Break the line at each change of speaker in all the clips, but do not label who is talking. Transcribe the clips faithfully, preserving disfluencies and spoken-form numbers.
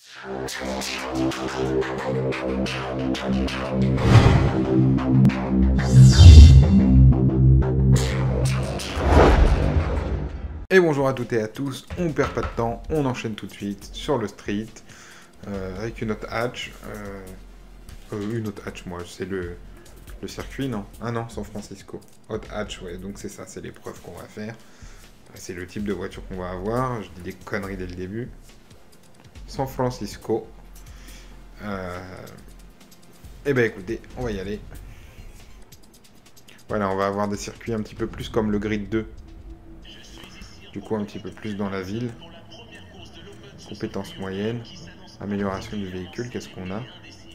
Et bonjour à toutes et à tous, on perd pas de temps, on enchaîne tout de suite sur le street, euh, avec une autre hatch, euh, euh, une autre hatch moi, c'est le, le circuit non? Ah non, San Francisco, hot hatch, ouais, donc c'est ça, c'est l'épreuve qu'on va faire, c'est le type de voiture qu'on va avoir, je dis des conneries dès le début, San Francisco, euh... et ben écoutez, on va y aller, voilà, on va avoir des circuits un petit peu plus comme le grid deux. Du coup, un petit peu plus dans la ville. Compétences moyennes. Amélioration du véhicule, qu'est-ce qu'on a?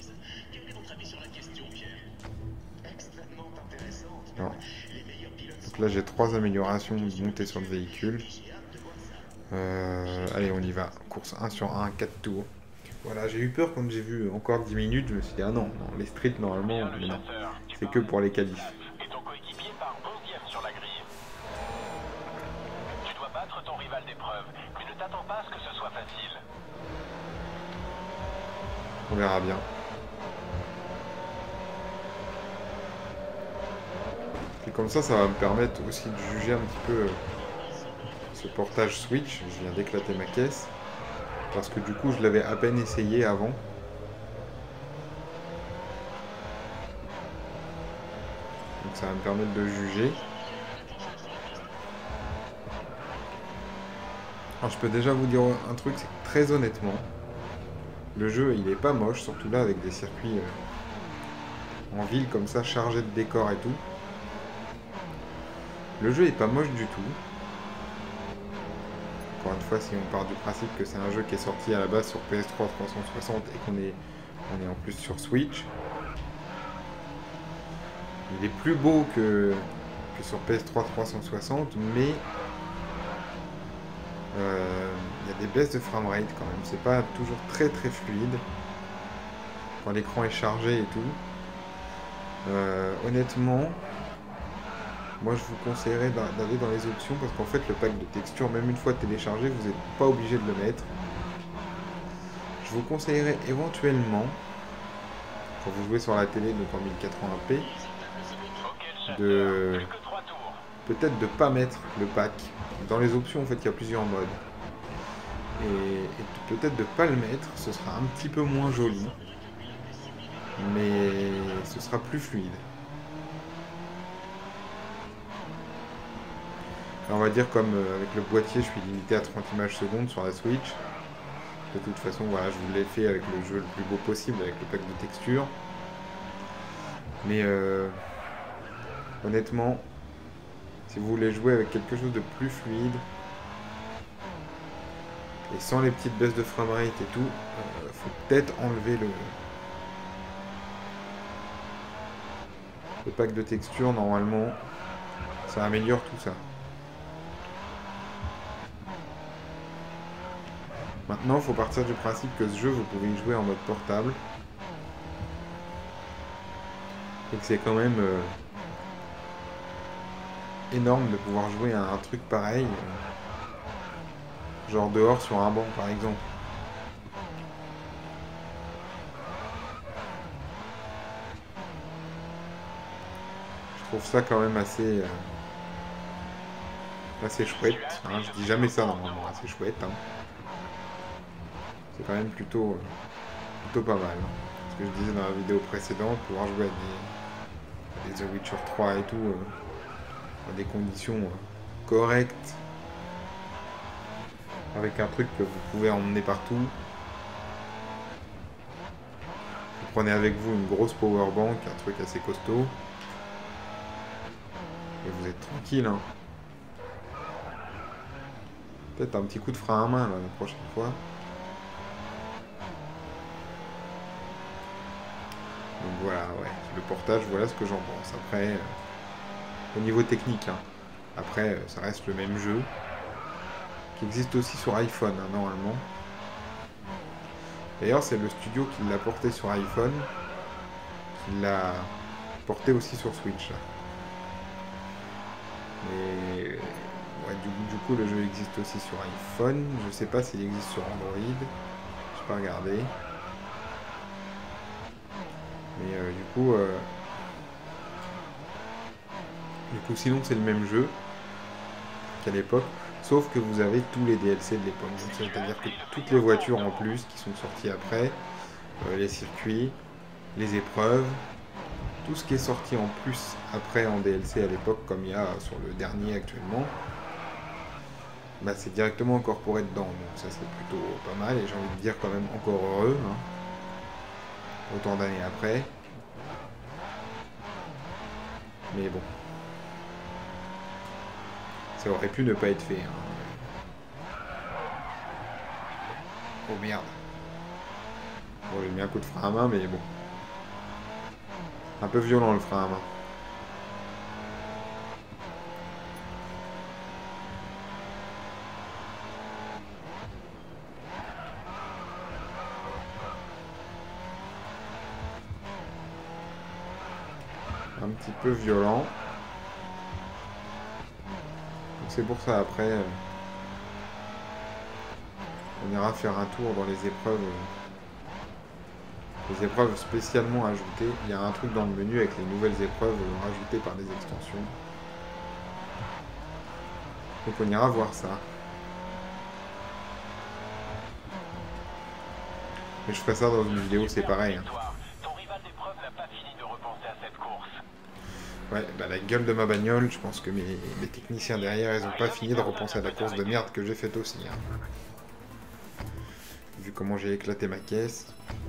Non. Donc là, j'ai trois améliorations de montée sur le véhicule. Euh, allez, on y va. Course un sur un, quatre tours. Voilà, j'ai eu peur quand j'ai vu encore dix minutes. Je me suis dit, ah non, non les streets, normalement, non. C'est que pour les qualifs.
Ton rival d'épreuve, mais ne t'attends pas à ce que ce soit facile.
On verra bien. Et comme ça, ça va me permettre aussi de juger un petit peu ce portage Switch. Je viens d'éclater ma caisse. Parce que du coup, je l'avais à peine essayé avant. Donc ça va me permettre de juger. Alors je peux déjà vous dire un truc, c'est que très honnêtement, le jeu il est pas moche, surtout là avec des circuits euh, en ville comme ça, chargés de décors et tout. Le jeu est pas moche du tout. Encore une fois, si on part du principe que c'est un jeu qui est sorti à la base sur P S trois trois cent soixante et qu'on est, on est en plus sur Switch. Il est plus beau que, que sur P S trois trois cent soixante, mais il euh, y a des baisses de framerate quand même, c'est pas toujours très très fluide quand l'écran est chargé et tout. Euh, honnêtement, moi je vous conseillerais d'aller dans les options parce qu'en fait le pack de texture, même une fois téléchargé, vous n'êtes pas obligé de le mettre. Je vous conseillerais éventuellement, quand vous jouez sur la télé donc en mille quatre-vingts p, de peut-être de pas mettre le pack. Dans les options, en fait, il y a plusieurs modes. Et, et peut-être de pas le mettre, ce sera un petit peu moins joli. Mais ce sera plus fluide. Alors, on va dire comme euh, avec le boîtier, je suis limité à trente images secondes sur la Switch. De toute façon, voilà, je vous l'ai fait avec le jeu le plus beau possible, avec le pack de texture. Mais euh, honnêtement, si vous voulez jouer avec quelque chose de plus fluide, et sans les petites baisses de framerate et tout, euh, faut peut-être enlever le, le pack de texture, normalement, ça améliore tout ça. Maintenant, il faut partir du principe que ce jeu, vous pouvez y jouer en mode portable. Et que c'est quand même euh, énorme de pouvoir jouer à un truc pareil. Euh, genre dehors sur un banc, par exemple. Je trouve ça quand même assez... Euh, assez chouette. Hein. Je dis jamais ça normalement, assez chouette. Hein. C'est quand même plutôt, euh, plutôt pas mal. Hein. Ce que je disais dans la vidéo précédente, pouvoir jouer à des, à des The Witcher trois et tout, euh, dans des conditions euh, correctes, avec un truc que vous pouvez emmener partout. Vous prenez avec vous une grosse powerbank, un truc assez costaud, et vous êtes tranquille. Hein. Peut-être un petit coup de frein à main là, la prochaine fois. Donc voilà, ouais, le portage, voilà ce que j'en pense. Après, euh, au niveau technique, hein. Après, euh, ça reste le même jeu, qui existe aussi sur iPhone, hein, normalement. D'ailleurs, c'est le studio qui l'a porté sur iPhone, qui l'a porté aussi sur Switch. Là. Mais ouais, du, du coup, le jeu existe aussi sur iPhone. Je sais pas s'il existe sur Android. J'ai pas regardé. Mais euh, du coup... Euh... Du coup, sinon, c'est le même jeu qu'à l'époque. Sauf que vous avez tous les D L C de l'époque. Donc, c'est-à-dire que toutes les voitures en plus qui sont sorties après, euh, les circuits, les épreuves, tout ce qui est sorti en plus après en D L C à l'époque, comme il y a sur le dernier actuellement, bah, c'est directement incorporé dedans. Donc ça, c'est plutôt pas mal. Et j'ai envie de dire quand même encore heureux. Hein, autant d'années après. Mais bon. Ça aurait pu ne pas être fait. Hein. Oh merde. Bon, j'ai mis un coup de frein à main, mais bon. Un peu violent le frein à main. Un petit peu violent. C'est pour ça après, euh, on ira faire un tour dans les épreuves. Euh, les épreuves spécialement ajoutées. Il y a un truc dans le menu avec les nouvelles épreuves euh, rajoutées par des extensions. Donc on ira voir ça. Mais je ferai ça dans une vidéo, c'est pareil. Hein. Ouais, bah la gueule de ma bagnole, je pense que mes, mes techniciens derrière, ils ont pas fini de repenser à la course de merde que j'ai faite aussi. Hein. Vu comment j'ai éclaté ma caisse.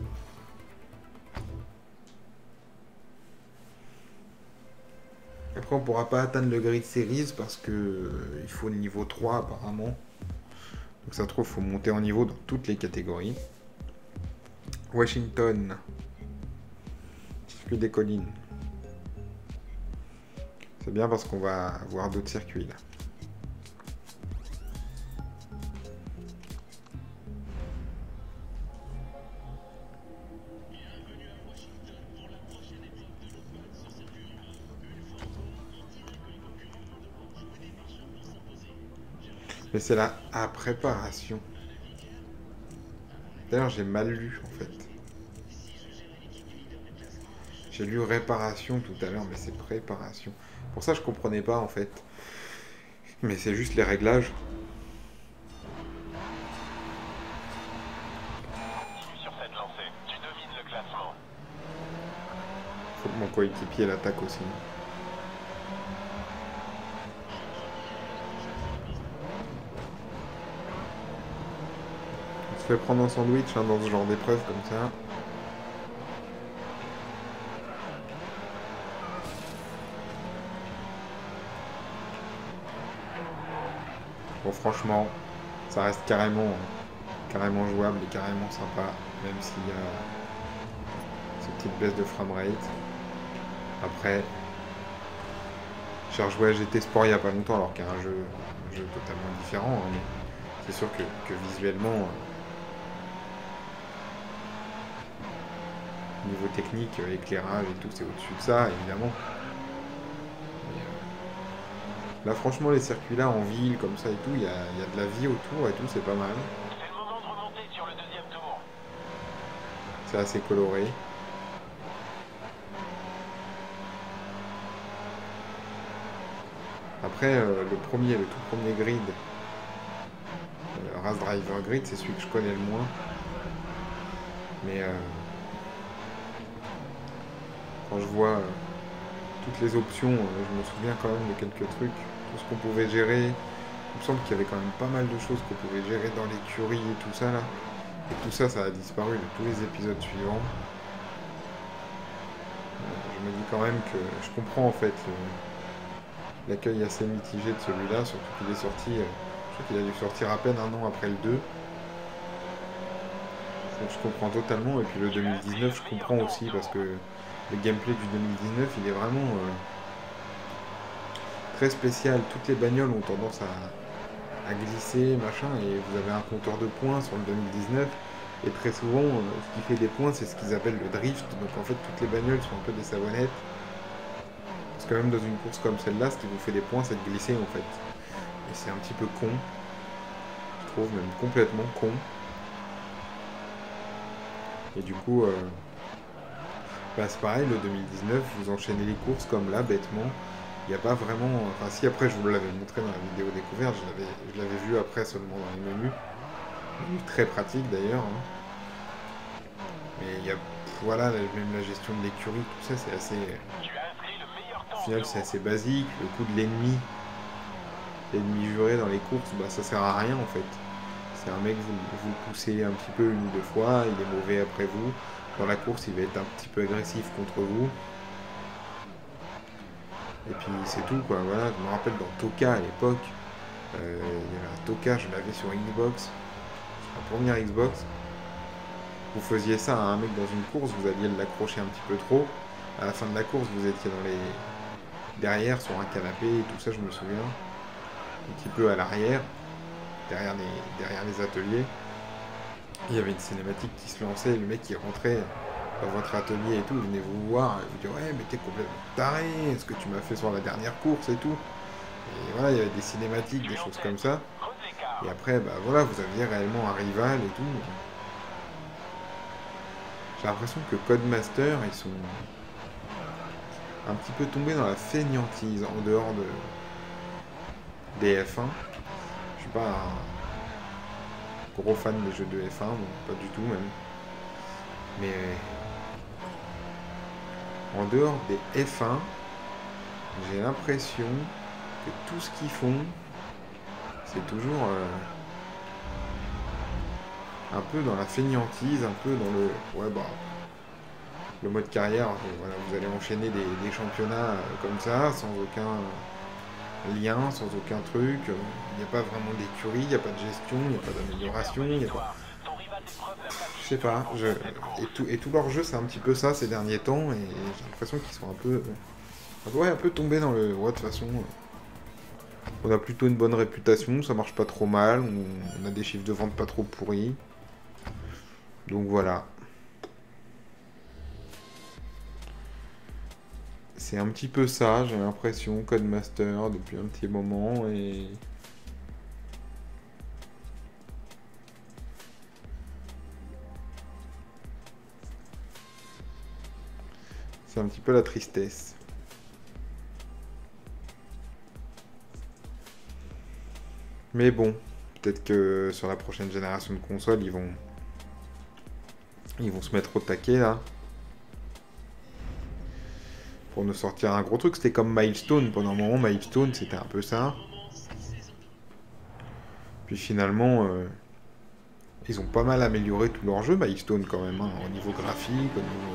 Après, on pourra pas atteindre le Grid Series parce que euh, il faut le niveau trois apparemment. Donc ça se trouve, il faut monter en niveau dans toutes les catégories. Washington. Circuit des collines. C'est bien parce qu'on va avoir d'autres circuits là. Mais c'est la à préparation. D'ailleurs, j'ai mal lu en fait. J'ai lu réparation tout à l'heure, mais c'est préparation. Pour ça, je comprenais pas en fait. Mais c'est juste les réglages.
Sur cette lancée, tu domines le classement.
Faut que mon coéquipier l'attaque aussi. On se fait prendre un sandwich hein, dans ce genre d'épreuve comme ça. Bon, franchement, ça reste carrément, carrément jouable et carrément sympa, même s'il y a cette petite baisse de framerate. Après, j'ai rejoué à G T Sport il n'y a pas longtemps, alors qu'il y a un jeu, un jeu totalement différent. Hein, mais c'est sûr que, que visuellement, euh, niveau technique, euh, éclairage et tout, c'est au-dessus de ça, évidemment. Là, franchement, les circuits là en ville, comme ça et tout, il y a, y a de la vie autour et tout, c'est pas mal.
C'est le moment de remonter sur le deuxième tour.
C'est assez coloré. Après, euh, le premier, le tout premier grid, le Race Driver Grid, c'est celui que je connais le moins. Mais euh, quand je vois euh, toutes les options, euh, je me souviens quand même de quelques trucs. Tout ce qu'on pouvait gérer. Il me semble qu'il y avait quand même pas mal de choses qu'on pouvait gérer dans l'écurie et tout ça là. Et tout ça, ça a disparu de tous les épisodes suivants. Euh, je me dis quand même que je comprends en fait l'accueil assez mitigé de celui-là, surtout qu'il est sorti, euh, je crois qu'il a dû sortir à peine un an après le deux. Donc je comprends totalement. Et puis le deux mille dix-neuf, je comprends aussi parce que le gameplay du deux mille dix-neuf, il est vraiment... Euh, très spécial, toutes les bagnoles ont tendance à, à glisser, machin, et vous avez un compteur de points sur le deux mille dix-neuf, et très souvent, euh, ce qui fait des points, c'est ce qu'ils appellent le drift, donc en fait, toutes les bagnoles sont un peu des savonnettes, parce que même dans une course comme celle-là, ce qui vous fait des points, c'est de glisser, en fait, et c'est un petit peu con, je trouve, même complètement con. Et du coup, euh, bah, c'est pareil, le deux mille dix-neuf, vous enchaînez les courses comme là, bêtement. Il n'y a pas vraiment... Enfin si, après, je vous l'avais montré dans la vidéo découverte, je l'avais, je l'avais vu après seulement dans les menus. Menus très pratique d'ailleurs. Hein. Mais il y a... Voilà, même la gestion de l'écurie, tout ça, c'est assez... Au final, c'est assez basique. Le coup de l'ennemi, l'ennemi juré dans les courses, bah ça sert à rien en fait. C'est un mec, vous, vous poussez un petit peu une ou deux fois, il est mauvais après vous. Dans la course, il va être un petit peu agressif contre vous. Et puis c'est tout quoi, voilà. Je me rappelle dans Toka à l'époque, euh, il y avait un Toka, je l'avais sur Xbox, sur la première Xbox. Vous faisiez ça à un mec dans une course, vous alliez l'accrocher un petit peu trop. À la fin de la course, vous étiez dans les... derrière, sur un canapé et tout ça, je me souviens. Un petit peu à l'arrière, derrière les... derrière les ateliers. Il y avait une cinématique qui se lançait, le mec qui rentrait dans votre atelier et tout, il venait vous voir, et vous dit ouais mais t'es complètement taré, ce que tu m'as fait sur la dernière course et tout. Et voilà, il y avait des cinématiques, des choses comme ça. Et après, bah voilà, vous aviez réellement un rival et tout. J'ai l'impression que Codemaster, ils sont un petit peu tombés dans la fainéantise en dehors de des F un. Je suis pas un gros fan des jeux de F un, bon, pas du tout même. Mais en dehors des F un, j'ai l'impression que tout ce qu'ils font, c'est toujours euh, un peu dans la fainéantise, un peu dans le... Ouais, bah... Le mode carrière, voilà, vous allez enchaîner des, des championnats comme ça, sans aucun lien, sans aucun truc. Il n'y a pas vraiment d'écurie, il n'y a pas de gestion, il n'y a pas d'amélioration, il n'y a pas... Je sais pas, je... Et, tout, et tout leur jeu, c'est un petit peu ça ces derniers temps, et j'ai l'impression qu'ils sont un peu... Ouais, un peu tombés dans le... Ouais, de toute façon... On a plutôt une bonne réputation, ça marche pas trop mal, on a des chiffres de vente pas trop pourris. Donc voilà. C'est un petit peu ça, j'ai l'impression, Codemaster depuis un petit moment, et... C'est un petit peu la tristesse. Mais bon, peut-être que sur la prochaine génération de consoles, ils vont... Ils vont se mettre au taquet, là. Pour nous sortir un gros truc. C'était comme Milestone. Pendant un moment, Milestone, c'était un peu ça. Puis finalement, euh, ils ont pas mal amélioré tout leur jeu, Milestone, quand même, hein, au niveau graphique, au niveau...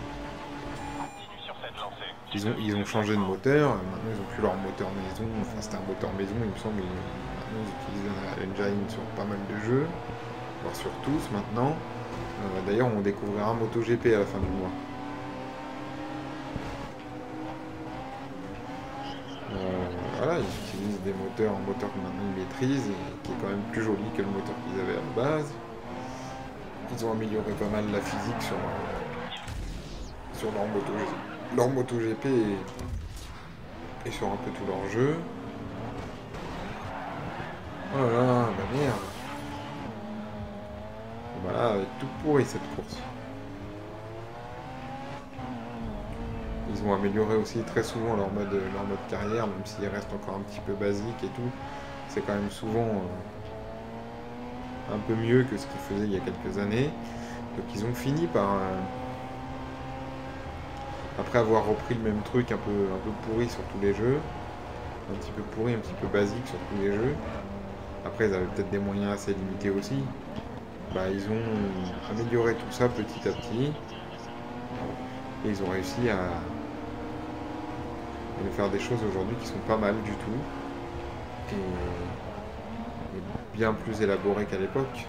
Ils ont, ils ont changé de moteur. Maintenant, ils ont plus leur moteur maison. Enfin, c'était un moteur maison, il me semble. Maintenant, ils utilisent un engine sur pas mal de jeux. Voire sur tous, maintenant. Euh, D'ailleurs, on découvrira un MotoGP à la fin du mois. Euh, voilà, ils utilisent des moteurs, un moteur que maintenant ils maîtrisent, et qui est quand même plus joli que le moteur qu'ils avaient à la base. Ils ont amélioré pas mal la physique sur, sur leur moto, leur MotoGP et, et sur un peu tout leur jeu. Oh là là, bah merde. Voilà, elle est toute pourrie cette course. Ils ont amélioré aussi très souvent leur mode, leur mode carrière, même s'il reste encore un petit peu basique et tout. C'est quand même souvent euh, un peu mieux que ce qu'ils faisaient il y a quelques années. Donc ils ont fini par... Euh, après avoir repris le même truc un peu, un peu pourri sur tous les jeux, un petit peu pourri, un petit peu basique sur tous les jeux. Après ils avaient peut-être des moyens assez limités aussi. Bah ils ont amélioré tout ça petit à petit. Et ils ont réussi à... de faire des choses aujourd'hui qui sont pas mal du tout et, et bien plus élaborées qu'à l'époque.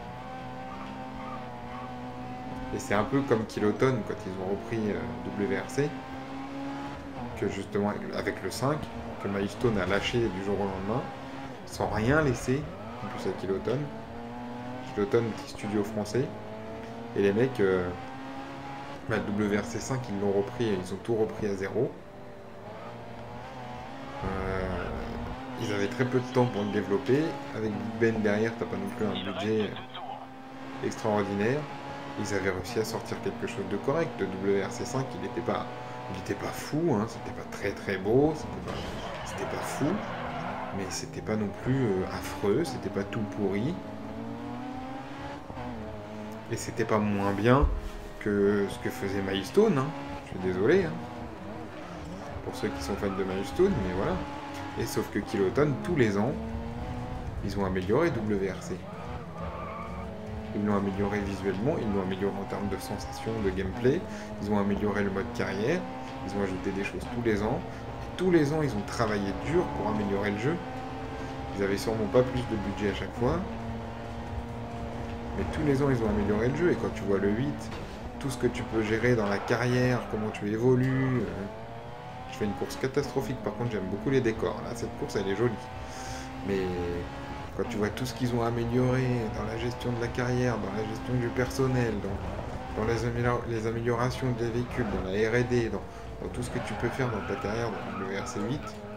Et c'est un peu comme Kiloton quand ils ont repris euh, W R C, que justement avec le cinq, que Milestone a lâché du jour au lendemain, sans rien laisser, en plus à Kiloton. Kiloton, petit studio français, et les mecs, euh, bah, W R C cinq, ils l'ont repris, ils ont tout repris à zéro. Euh, ils avaient très peu de temps pour le développer. Avec Big Ben derrière, t'as pas non plus un budget extraordinaire. ils avaient réussi à sortir quelque chose de correct. Le W R C cinq, il n'était pas, il était pas fou, hein, c'était pas très très beau, c'était pas, c'était pas fou, mais c'était pas non plus euh, affreux, c'était pas tout pourri. Et c'était pas moins bien que ce que faisait Milestone, hein. Je suis désolé, hein, pour ceux qui sont fans de Milestone, mais voilà. Et sauf que Kiloton, tous les ans, ils ont amélioré W R C. Ils l'ont amélioré visuellement, ils l'ont amélioré en termes de sensations, de gameplay, ils ont amélioré le mode carrière, ils ont ajouté des choses tous les ans, et tous les ans ils ont travaillé dur pour améliorer le jeu. Ils avaient sûrement pas plus de budget à chaque fois, mais tous les ans ils ont amélioré le jeu, et quand tu vois le huit, tout ce que tu peux gérer dans la carrière, comment tu évolues... Euh... Je fais une course catastrophique, par contre j'aime beaucoup les décors, là cette course elle est jolie. Mais... quand tu vois tout ce qu'ils ont amélioré dans la gestion de la carrière, dans la gestion du personnel, dans, dans les, amélior les améliorations des véhicules, dans la R et D, dans, dans tout ce que tu peux faire dans ta carrière dans le W R C huit,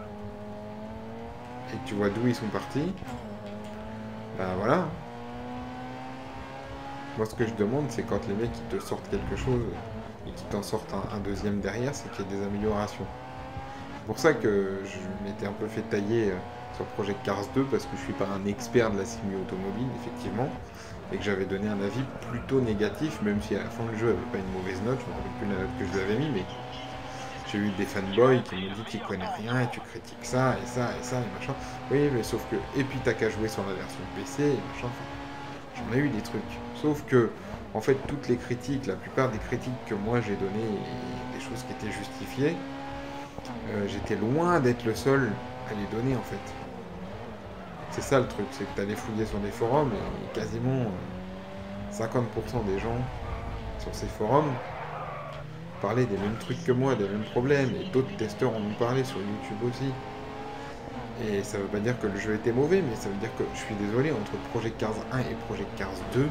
et que tu vois d'où ils sont partis, ben voilà. Moi ce que je demande, c'est quand les mecs ils te sortent quelque chose et qu'ils t'en sortent un, un deuxième derrière, c'est qu'il y ait des améliorations. C'est pour ça que je m'étais un peu fait tailler... Euh, sur Project Cars deux, parce que je suis pas un expert de la simu automobile, effectivement, et que j'avais donné un avis plutôt négatif, même si à la fin le jeu avait pas une mauvaise note, je me rappelle plus la note que je lui avais mis, mais j'ai eu des fanboys qui m'ont dit qu'ils connaissent rien, et tu critiques ça, et ça, et ça, et machin. Oui, mais sauf que, et puis t'as qu'à jouer sur la version P C, et machin, enfin, j'en ai eu des trucs. Sauf que, en fait, toutes les critiques, la plupart des critiques que moi j'ai données, des choses qui étaient justifiées, euh, j'étais loin d'être le seul à les donner, en fait. C'est ça le truc, c'est que tu allais fouiller sur des forums et quasiment cinquante pour cent des gens sur ces forums parlaient des mêmes trucs que moi, des mêmes problèmes, et d'autres testeurs en ont parlé sur YouTube aussi. Et ça veut pas dire que le jeu était mauvais, mais ça veut dire que je suis désolé, entre Project Cars un et Project Cars deux,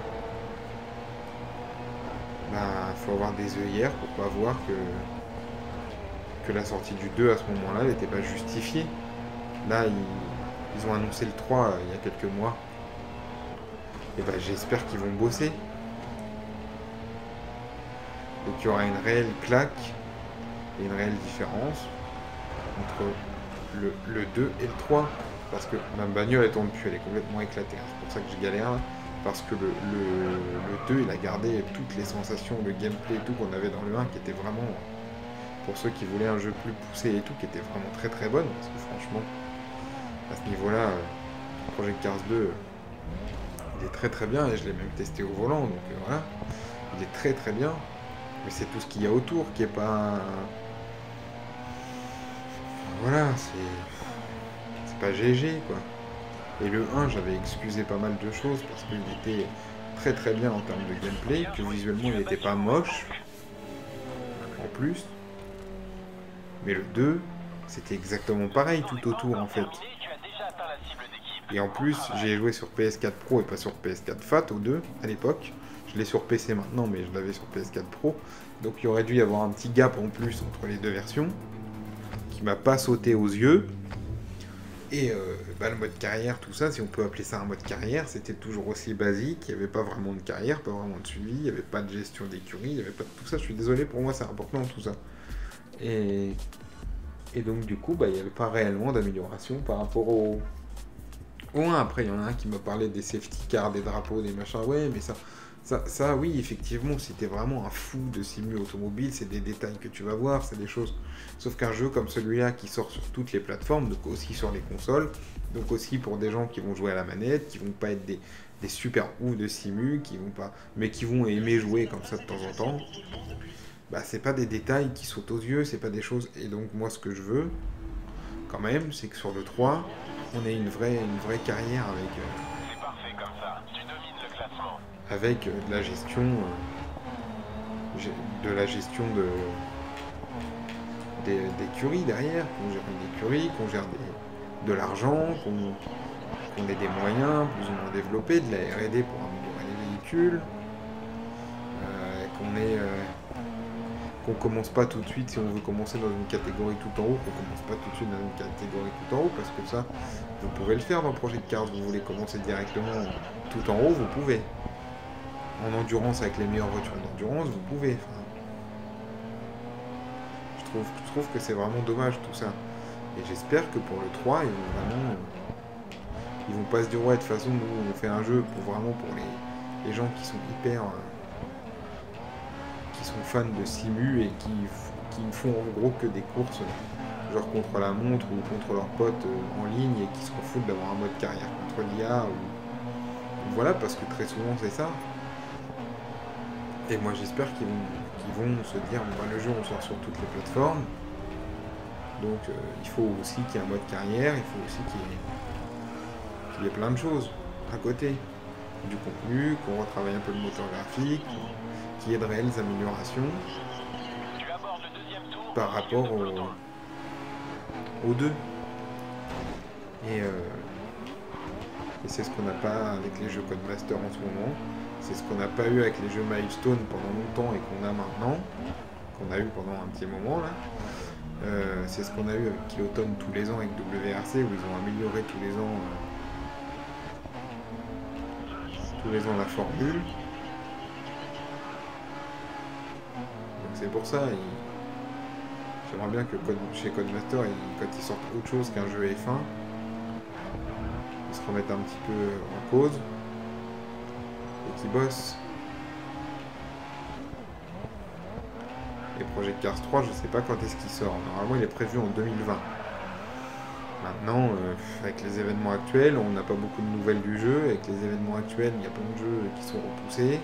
bah faut avoir des œillères pour pas voir que, que la sortie du deux à ce moment-là n'était pas justifiée. Là, ils... Ils ont annoncé le trois euh, il y a quelques mois. Et ben j'espère qu'ils vont bosser. Et qu'il y aura une réelle claque et une réelle différence entre le, le deux et le trois. Parce que ma bagnole elle tourne plus, elle est complètement éclatée. C'est pour ça que je galère. Parce que le, le, le deux il a gardé toutes les sensations, le gameplay et tout qu'on avait dans le un qui était vraiment, pour ceux qui voulaient un jeu plus poussé et tout, qui était vraiment très très bonne. Parce que franchement, à ce niveau-là, Project Cars deux, il est très très bien, et je l'ai même testé au volant, donc euh, voilà. Il est très très bien, mais c'est tout ce qu'il y a autour qui est pas... Voilà, c'est... c'est pas G G, quoi. Et le un, j'avais excusé pas mal de choses, parce qu'il était très très bien en termes de gameplay, que visuellement il était pas moche, en plus. Mais le deux, c'était exactement pareil tout autour, en fait. Et en plus, j'ai joué sur P S quatre Pro et pas sur P S quatre Fat au deux à l'époque. Je l'ai sur P C maintenant, mais je l'avais sur P S quatre Pro. Donc il aurait dû y avoir un petit gap en plus entre les deux versions, qui m'a pas sauté aux yeux. Et euh, bah, le mode carrière, tout ça, si on peut appeler ça un mode carrière, c'était toujours aussi basique. Il n'y avait pas vraiment de carrière, pas vraiment de suivi, il n'y avait pas de gestion d'écurie, il n'y avait pas de tout ça. Je suis désolé, pour moi c'est important tout ça. Et, et donc du coup, bah, il n'y avait pas réellement d'amélioration par rapport au... au un. Après, il y en a un qui m'a parlé des safety cars, des drapeaux, des machins. Ouais, mais ça, ça, ça oui, effectivement, si t'es vraiment un fou de simu automobile, c'est des détails que tu vas voir, c'est des choses. Sauf qu'un jeu comme celui-là qui sort sur toutes les plateformes, donc aussi sur les consoles, donc aussi pour des gens qui vont jouer à la manette, qui vont pas être des, des super ouf de simu, qui vont pas, mais qui vont aimer jouer comme ça de temps en temps, bah c'est pas des détails qui sautent aux yeux, c'est pas des choses. Et donc moi ce que je veux, quand même, c'est que sur le trois, on ait une vraie, une vraie carrière avec, euh,
C'est parfait comme ça, tu domines le classement.
avec euh, de la gestion, euh, de la gestion de des, d'écuries derrière, qu'on gère une écurie, qu'on gère des, de l'argent, qu'on qu'on ait des moyens plus ou moins développés, de la R et D pour améliorer les véhicules, euh, qu'on ait euh, qu'on commence pas tout de suite, si on veut commencer dans une catégorie tout en haut, qu'on commence pas tout de suite dans une catégorie tout en haut, parce que ça, vous pouvez le faire dans Project Cars, vous voulez commencer directement tout en haut, vous pouvez. en endurance avec les meilleures voitures d'endurance, vous pouvez. Enfin, je, trouve, je trouve que c'est vraiment dommage tout ça. Et j'espère que pour le trois, ils vont vraiment... Ils vont pas se dire, ouais, de toute façon, nous, on fait un jeu pour vraiment pour les, les gens qui sont hyper... Euh, qui sont fans de simu et qui, qui ne font en gros que des courses, genre contre la montre ou contre leurs potes euh, en ligne et qui s'en foutent d'avoir un mode carrière contre l'I A. Ou... Voilà, parce que très souvent, c'est ça. Et moi, j'espère qu'ils vont, qu'ils vont se dire, bon, bah, le jeu, on sort sur toutes les plateformes. Donc, euh, il faut aussi qu'il y ait un mode carrière, il faut aussi qu'il y ait... qu'il y ait plein de choses à côté, du contenu, qu'on retravaille un peu le moteur graphique, qu'il y ait de réelles améliorations par rapport au, aux deux. Et, euh, et c'est ce qu'on n'a pas avec les jeux Codemaster en ce moment, c'est ce qu'on n'a pas eu avec les jeux Milestone pendant longtemps et qu'on a maintenant, qu'on a eu pendant un petit moment là. Euh, c'est ce qu'on a eu avec Kiloton tous les ans avec W R C, où ils ont amélioré tous les ans euh, tous les ans la formule. Donc c'est pour ça, il... j'aimerais bien que Code... chez Codemaster, il... quand ils sortent autre chose qu'un jeu F un, ils se remettent un petit peu en cause et qu'ils bossent. Et Project Cars trois, je sais pas quand est-ce qu'il sort. Normalement, il est prévu en deux mille vingt. Maintenant, euh, avec les événements actuels, on n'a pas beaucoup de nouvelles du jeu. Avec les événements actuels, il y a plein de jeux qui sont repoussés.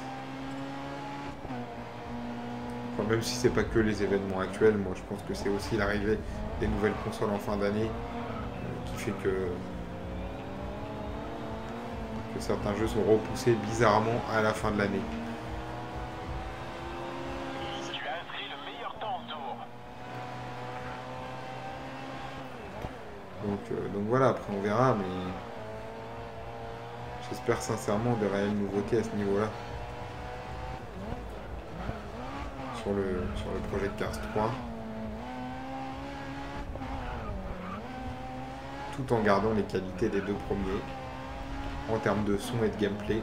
Enfin, même si c'est pas que les événements actuels, moi je pense que c'est aussi l'arrivée des nouvelles consoles en fin d'année euh, qui fait que, que certains jeux sont repoussés bizarrement à la fin de l'année. Donc, euh, donc voilà, après on verra, mais j'espère sincèrement de réelles nouveautés à ce niveau-là. Sur le, sur le Project Cars trois. Tout en gardant les qualités des deux premiers, en termes de son et de gameplay.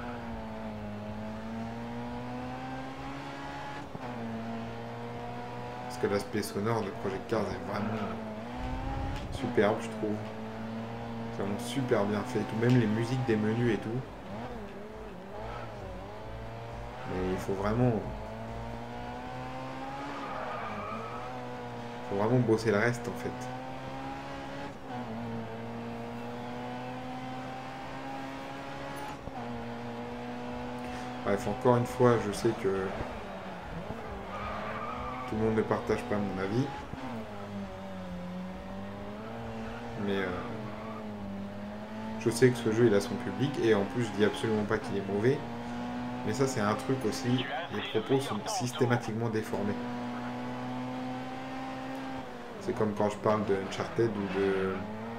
Parce que l'aspect sonore de Project Cars est vraiment superbe, je trouve. C'est vraiment super bien fait, tout, même les musiques des menus et tout. Mais il faut vraiment... Il faut vraiment bosser le reste, en fait. Bref, encore une fois, je sais que tout le monde ne partage pas mon avis. Mais euh, je sais que ce jeu il a son public et en plus je dis absolument pas qu'il est mauvais. Mais ça c'est un truc aussi, les propos sont systématiquement déformés. C'est comme quand je parle de Uncharted ou de,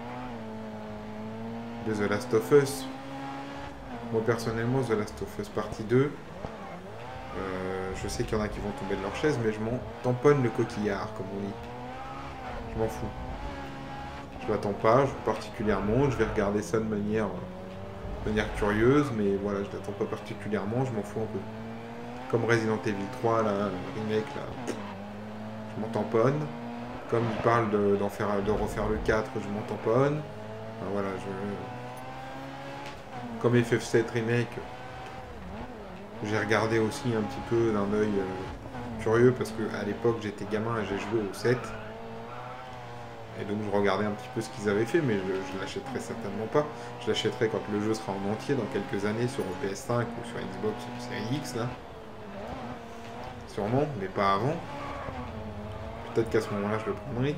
de The Last of Us. Moi personnellement The Last of Us partie deux, euh, je sais qu'il y en a qui vont tomber de leur chaise, mais je m'en tamponne le coquillard comme on dit. Je m'en fous. Je l'attends pas, je, particulièrement, je vais regarder ça de manière, de manière curieuse, mais voilà, je l'attends pas particulièrement, je m'en fous un peu. Comme Resident Evil trois, là, le remake, là, je m'en tamponne. Comme il parle de, d'en faire, de refaire le quatre, je m'en tamponne. Enfin, voilà, je... Comme F F sept remake, j'ai regardé aussi un petit peu d'un œil euh, curieux, parce qu'à l'époque, j'étais gamin et j'ai joué au sept. Et donc je regardais un petit peu ce qu'ils avaient fait, mais je, je l'achèterai certainement pas. Je l'achèterai quand le jeu sera en entier dans quelques années sur P S cinq ou sur Xbox ou Series X là. Sûrement, mais pas avant. Peut-être qu'à ce moment-là je le prendrai.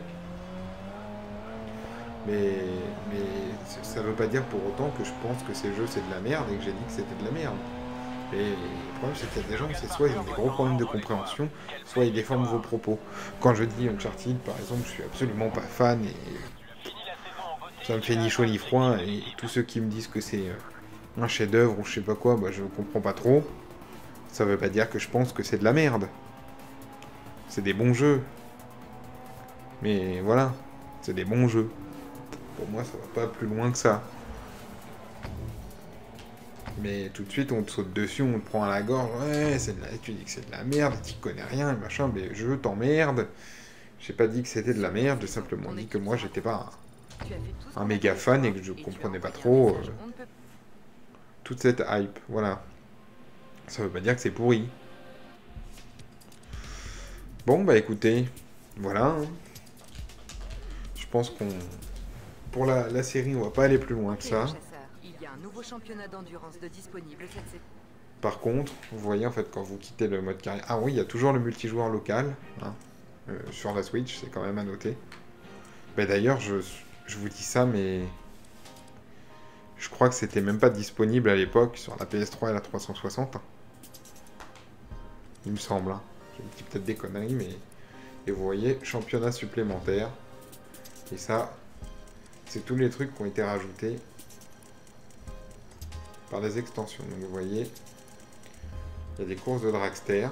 Mais, mais ça veut pas dire pour autant que je pense que ces jeux c'est de la merde et que j'ai dit que c'était de la merde. Et le problème c'est qu'il y a des gens, c'est soit ils ont des gros problèmes de compréhension, soit ils déforment vos propos. Quand je dis Uncharted par exemple, je suis absolument pas fan et ça me fait ni chaud ni froid, et tous ceux qui me disent que c'est un chef-d'œuvre ou je sais pas quoi, bah je comprends pas trop. Ça veut pas dire que je pense que c'est de la merde. C'est des bons jeux. Mais voilà, c'est des bons jeux. Pour moi ça va pas plus loin que ça. Mais tout de suite, on te saute dessus, on te prend à la gorge. Ouais, c'est de la... tu dis que c'est de la merde, tu connais rien, machin, mais je t'emmerde. J'ai pas dit que c'était de la merde, j'ai simplement dit que moi, j'étais pas un, un méga fan et que je comprenais pas trop euh, toute cette hype. Voilà. Ça veut pas dire que c'est pourri. Bon, bah écoutez, voilà. Hein. Je pense qu'on... Pour la, la série, on va pas aller plus loin que ça.
Il y a un nouveau championnat d'endurance de disponible cette saison.
Par contre, vous voyez en fait quand vous quittez le mode carrière... Ah oui, il y a toujours le multijoueur local. Hein, euh, sur la Switch, c'est quand même à noter. Bah, d'ailleurs, je, je vous dis ça, mais... Je crois que c'était même pas disponible à l'époque sur la P S trois et la trois cent soixante. Hein. Il me semble. Hein. Je dis peut-être des conneries, mais... Et vous voyez, championnat supplémentaire. Et ça, c'est tous les trucs qui ont été rajoutés par les extensions. Donc vous voyez, il y a des courses de dragster.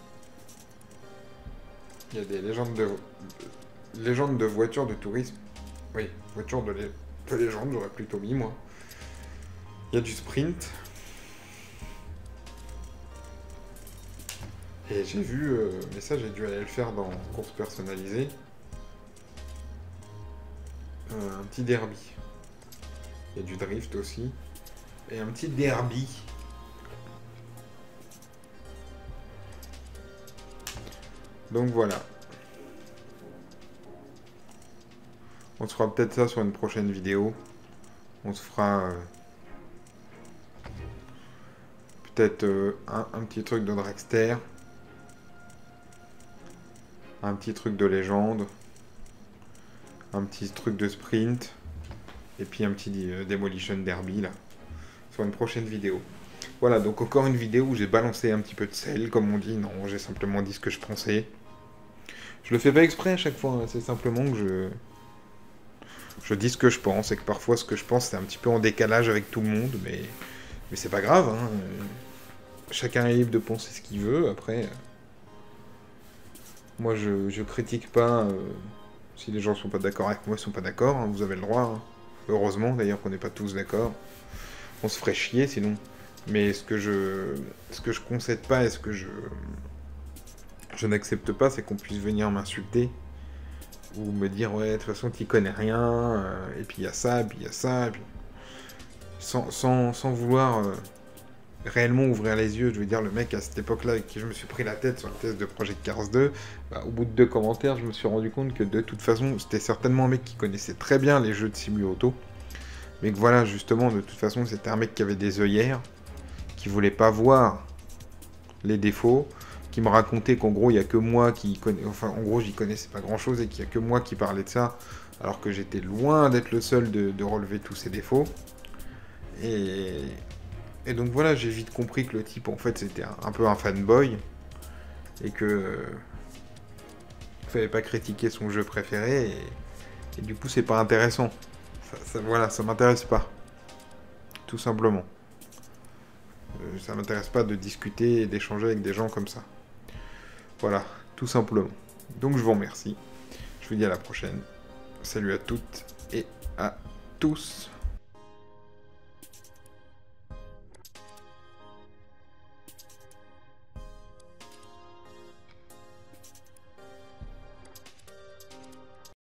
Il y a des légendes de, légendes de voitures de tourisme. Oui, voitures de, lé... de légende, j'aurais plutôt mis moi. Il y a du sprint. Et j'ai vu, euh, mais ça j'ai dû aller le faire dans course personnalisée. Euh, un petit derby. Il y a du drift aussi. Et un petit derby. Donc voilà. On se fera peut-être ça sur une prochaine vidéo. On se fera... Euh, peut-être euh, un, un petit truc de dragster. Un petit truc de légende. Un petit truc de sprint. Et puis un petit euh, Demolition Derby là. Sur une prochaine vidéo. Voilà, donc encore une vidéo où j'ai balancé un petit peu de sel, comme on dit. Non, j'ai simplement dit ce que je pensais. Je le fais pas exprès à chaque fois, hein. C'est simplement que je... Je dis ce que je pense, et que parfois ce que je pense c'est un petit peu en décalage avec tout le monde, mais, mais c'est pas grave, hein. Chacun est libre de penser ce qu'il veut, après... Moi je, je critique pas, euh... si les gens sont pas d'accord avec moi, ils sont pas d'accord, hein. Vous avez le droit, hein. Heureusement d'ailleurs qu'on n'est pas tous d'accord. On se ferait chier sinon. Mais ce que je... Ce que je concède pas et ce que je... Je n'accepte pas, c'est qu'on puisse venir m'insulter. Ou me dire, ouais, de toute façon, t'y connais rien, euh, et puis il y a ça, et puis il y a ça, et puis... Sans, sans, sans vouloir euh, réellement ouvrir les yeux, je veux dire, le mec, à cette époque-là, avec qui je me suis pris la tête sur le test de Project Cars deux, bah, au bout de deux commentaires, je me suis rendu compte que, de toute façon, c'était certainement un mec qui connaissait très bien les jeux de simu auto, mais que voilà, justement, de toute façon, c'était un mec qui avait des œillères, qui voulait pas voir les défauts, qui me racontait qu'en gros, il n'y a que moi qui connais... Enfin, en gros, j'y connaissais pas grand-chose et qu'il n'y a que moi qui parlais de ça, alors que j'étais loin d'être le seul de, de relever tous ces défauts. Et... Et donc voilà, j'ai vite compris que le type, en fait, c'était un, un peu un fanboy. Et que... Euh, fallait pas critiquer son jeu préféré. Et, et du coup, c'est pas intéressant. Ça, ça, voilà, ça m'intéresse pas. Tout simplement. Euh, ça m'intéresse pas de discuter et d'échanger avec des gens comme ça. Voilà, tout simplement. Donc je vous remercie. Je vous dis à la prochaine. Salut à toutes et à tous.